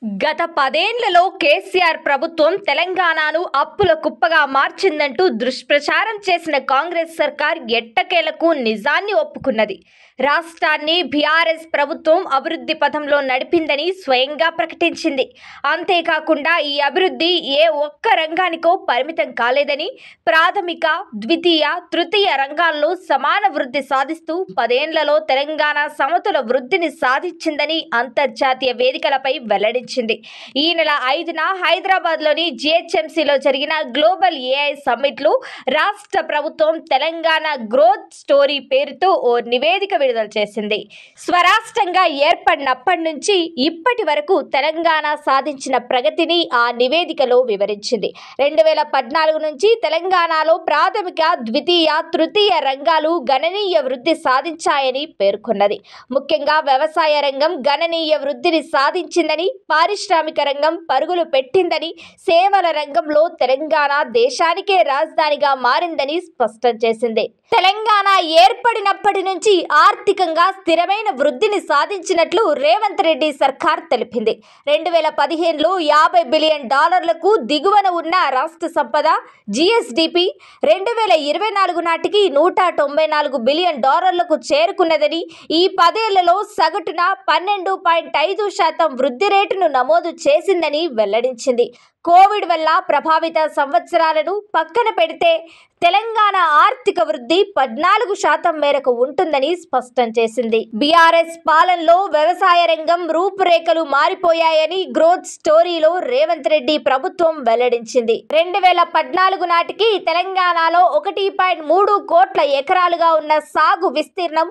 గత 10 ఏళ్లలో కేసీఆర్ ప్రభుత్వం తెలంగాణను అప్పుల కుప్పగా మార్చిందంటూ దుష్ప్రచారం చేసిన కాంగ్రెస్ సర్కార్ ఎట్టకేలకు నిజాన్ని ఒప్పుకున్నది. రాష్ట్రాన్ని బీఆర్ఎస్ ప్రభుత్వం అభివృద్ధి పథంలో నడిపిందని స్వయంగా ప్రకటించింది. అంతేకాకుండా ఈ అభివృద్ధి ఏ ఒక్క రంగానికో పరిమితం కాలేదని, ప్రాథమిక, ద్వితీయ, తృతీయ రంగాల్లో సమాన వృద్ధి సాధిస్తూ 10 ఏళ్లలో తెలంగాణ సమతుల వృద్ధిని సాధించిందని అంతర్జాతీయ వేదికలపై వెల్లడించింది. ఈ నెల 5న హైదరాబాద్లోని జీహెచ్ఎంసీలో జరిగిన గ్లోబల్ ఏఐ సమ్మిట్లో రాష్ట్ర ప్రభుత్వం తెలంగాణ గ్రోత్ స్టోరీ పేరుతో ఓ నివేదిక విడుదల చేసింది. స్వరాష్ట్రంగా ఏర్పడినప్పటి నుంచి ఇప్పటి వరకు తెలంగాణ సాధించిన ప్రగతిని ఆ నివేదికలో వివరించింది. 2014 నుంచి తెలంగాణలో ప్రాథమిక, ద్వితీయ, తృతీయ రంగాలు గణనీయ వృద్ధి సాధించాయని పేర్కొన్నది. ముఖ్యంగా వ్యవసాయ రంగం గణనీయ వృద్ధిని సాధించిందని, పారిశ్రామిక రంగం పరుగులు పెట్టిందని, సేవల రంగంలో తెలంగాణ దేశానికే రాజధానిగా మారిందని స్పష్టం చేసింది. తెలంగాణ ఏర్పడినప్పటి నుంచి ఆర్థికంగా స్థిరమైన వృద్ధిని సాధించినట్లు రేవంత్ రెడ్డి సర్కార్ తెలిపింది. 2015లో $50 బిలియన్ దిగువన ఉన్న రాష్ట్ర సంపద జీఎస్డీపీ 2024 నాటికి $194 బిలియన్ చేరుకున్నదని, ఈ 10 ఏళ్లలో సగటున 12.5% వృద్ధి రేటును నమోదు చేసిందని వెల్లడించింది. కోవిడ్ వల్ల ప్రభావిత సంవత్సరాలను పక్కన పెడితే తెలంగాణ ఆర్థిక వృద్ధి 14% మేరకు ఉంటుందని స్పష్టం చేసింది. బీఆర్ఎస్ పాలనలో వ్యవసాయ రంగం రూపురేఖలు మారిపోయాయని గ్రోత్ స్టోరీలో రేవంత్ రెడ్డి ప్రభుత్వం వెల్లడించింది. 2014 నాటికి తెలంగాణలో 1.3 కోట్ల ఎకరాలుగా ఉన్న సాగు విస్తీర్ణం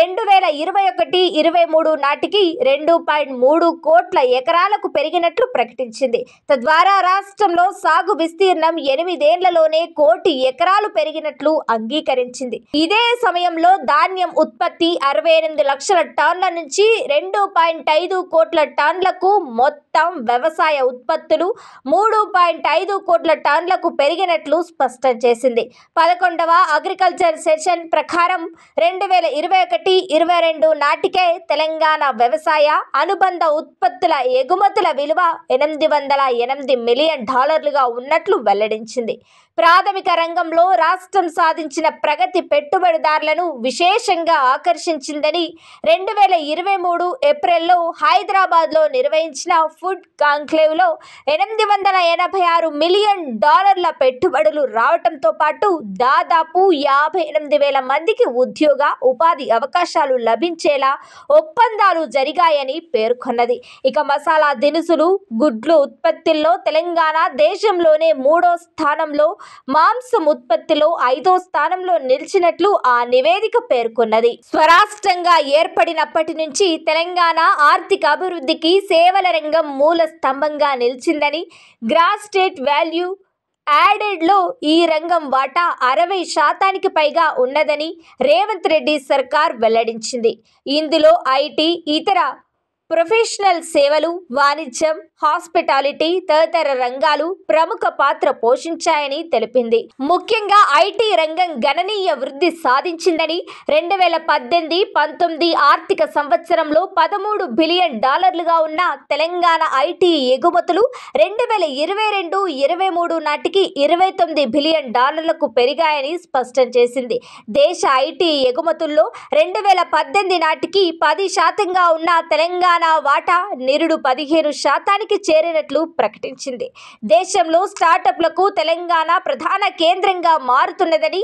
2021-23 నాటికి 2.3 కోట్ల ఎకరాలకు పెరిగినట్లు ప్రకటించింది. తద్వారా రాష్ట్రంలో సాగు విస్తీర్ణం 8 ఏళ్లలోనే 1 కోటి ఎకరాలు పెరిగినట్లు అంగీకరించింది. ఇదే సమయంలో ధాన్యం ఉత్పత్తి 68 లక్షల టన్నుల నుంచి 2.5 కోట్ల టన్నులకు, మొత్తం వ్యవసాయ ఉత్పత్తులు 3.5 కోట్ల టన్నులకు పెరిగినట్లు స్పష్టం చేసింది. 11వ అగ్రికల్చర్ సెషన్ ప్రకారం 2021-22 నాటికే తెలంగాణ వ్యవసాయ అనుబంధ ఉత్పత్తుల ఎగుమతుల విలువ $808 మిలియన్ ఉన్నట్లు వెల్లడించింది. ప్రాథమిక రంగంలో రాష్ట్రం సాధించిన ప్రగతి పెట్టుబడిదారులను విశేషంగా ఆకర్షించిందని 2023 ఏప్రిల్లో హైదరాబాద్లో నిర్వహించిన ఫుడ్ కాంక్లేవ్లో $886 మిలియన్ పెట్టుబడులు రావడంతో పాటు దాదాపు 58,000 మందికి ఉద్యోగ, ఉపాధి అవకాశాలు లభించేలా ఒప్పందాలు జరిగాయని పేర్కొన్నది. ఇక మసాలా దినుసులు, గుడ్లు ఉత్పత్తుల్లో తెలంగాణ దేశంలోనే 3వ స్థానంలో, మాంసం ఉత్పత్తిలో 5వ స్థానంలో నిలిచినట్లు ఆ నివేదిక పేర్కొన్నది. స్వరాష్ట్రంగా ఏర్పడినప్పటి నుంచి తెలంగాణ ఆర్థిక అభివృద్ధికి సేవల రంగం మూల స్తంభంగా నిలిచిందని, గ్రాస్ స్టేట్ వాల్యూ యాడెడ్లో ఈ రంగం వాటా 60% పైగా ఉన్నదని రేవంత్ రెడ్డి సర్కార్ వెల్లడించింది. ఇందులో ఐటీ, ఇతర ప్రొఫెషనల్ సేవలు, వాణిజ్యం, హాస్పిటాలిటీ తదితర రంగాలు ప్రముఖ పాత్ర పోషించాయని తెలిపింది. ముఖ్యంగా ఐటీ రంగం గణనీయ వృద్ధి సాధించిందని, 2018-19 ఆర్థిక సంవత్సరంలో $13 బిలియన్ ఉన్న తెలంగాణ ఐటీ ఎగుమతులు 2022-23 నాటికి $29 బిలియన్ పెరిగాయని స్పష్టం చేసింది. దేశ ఐటీ ఎగుమతుల్లో 2018 నాటికి 10%గా ఉన్న తెలంగాణ వాటా నిరుడు 15%కి చేరినట్లు ప్రకటించింది. దేశంలో స్టార్టప్లకు తెలంగాణ ప్రధాన కేంద్రంగా మారుతున్నదని,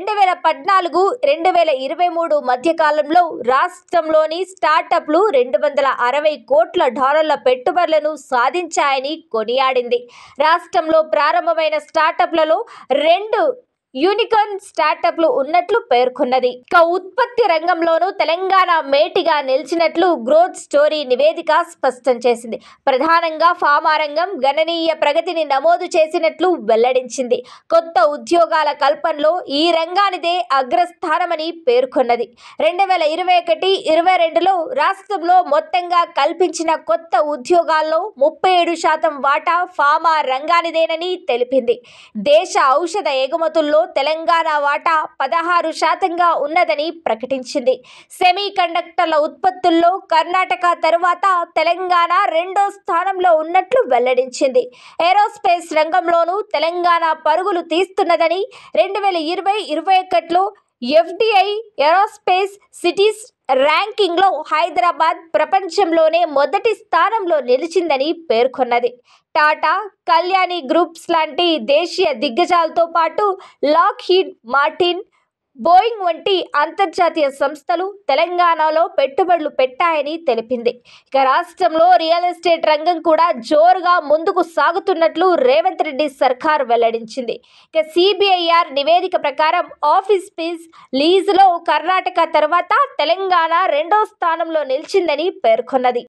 2014-2023 మధ్య కాలంలో రాష్ట్రంలోని స్టార్టప్లు $260 కోట్ల పెట్టుబడులను సాధించాయని కొనియాడింది. రాష్ట్రంలో ప్రారంభమైన స్టార్టప్లలో 2 యూనికార్న్ స్టార్టప్లు ఉన్నట్లు పేర్కొన్నది. ఇక ఉత్పత్తి రంగంలోనూ తెలంగాణ మేటిగా నిలిచినట్లు గ్రోత్ స్టోరీ నివేదిక స్పష్టం చేసింది. ప్రధానంగా ఫార్మా రంగం గణనీయ ప్రగతిని నమోదు చేసినట్లు వెల్లడించింది. కొత్త ఉద్యోగాల కల్పనలో ఈ రంగానిదే అగ్రస్థానమని పేర్కొన్నది. 2021-22లో రాష్ట్రంలో మొత్తంగా కల్పించిన కొత్త ఉద్యోగాల్లో 37% వాటా ఫార్మా రంగానిదేనని తెలిపింది. దేశ ఔషధ ఎగుమతుల్లో రంగంలో తెలంగాణ వాటా 16% ఉన్నదని ప్రకటించింది. సెమీ కండక్టర్ల ఉత్పత్తుల్లో కర్ణాటక తరువాత తెలంగాణ రెండో స్థానంలో ఉన్నట్లు వెల్లడించింది. ఏరోస్పేస్ రంగంలోనూ తెలంగాణ పరుగులు తీస్తున్నదని 2020-21లో ఎఫ్డిఐ ఏరోస్పేస్ సిటీస్ ర్యాంకింగ్లో హైదరాబాద్ ప్రపంచంలోనే మొదటి స్థానంలో నిలిచిందని పేర్కొన్నది. టాటా, కళ్యాణి గ్రూప్స్ లాంటి దేశీయ దిగ్గజాలతో పాటు లాక్హీడ్ మార్టిన్, బోయింగ్ వంటి అంతర్జాతీయ సంస్థలు తెలంగాణలో పెట్టుబడులు పెట్టాయని తెలిపింది. ఇక రాష్ట్రంలో రియల్ ఎస్టేట్ రంగం కూడా జోరుగా ముందుకు సాగుతున్నట్లు రేవంత్ రెడ్డి సర్కార్ వెల్లడించింది. ఇక సిబిఐఆర్ నివేదిక ప్రకారం ఆఫీస్ స్పేస్ లీజులో కర్ణాటక తర్వాత తెలంగాణ రెండో స్థానంలో నిలిచిందని పేర్కొన్నది.